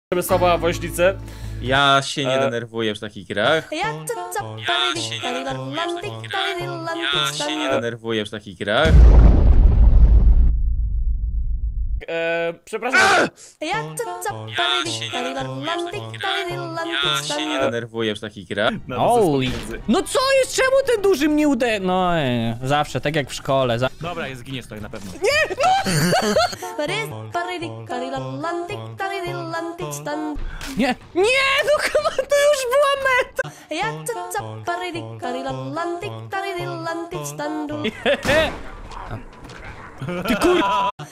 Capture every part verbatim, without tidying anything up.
Przemysłowa woźnicę. Ja się nie E... denerwuję w takich grach. Ja się nie denerwuję w takich grach. Ja się nie denerwuję w takich grach. Eee, przepraszam. Ja się nie denerwuję w takich grach. Ja się nie denerwuję w takich grach. Oj, no co jest? Czemu ten duży mnie ude... No, e, zawsze, tak jak w szkole. Za... Dobra, jest zginiesz tutaj na pewno. Nie, no! Nie, nie, no chyba to już była meta! Ty kur...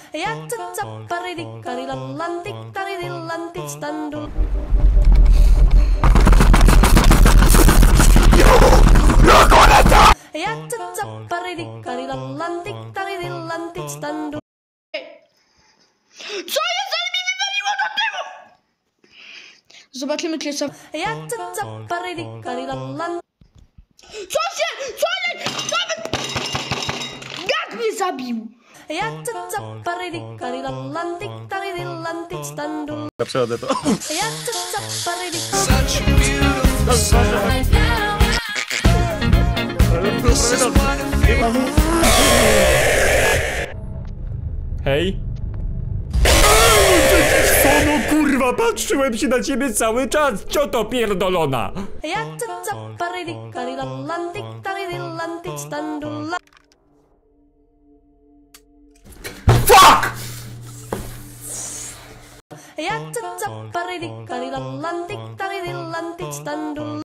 Co jest, ale mi wywaliło do tyłu! Zobaczymy, czy jest... Co się? Co nie? Nawet... Jak mnie zabił? Przechodzę to. Hej. Co no kurwa, patrzyłem się na ciebie cały czas, cioto pierdolona! Fuck!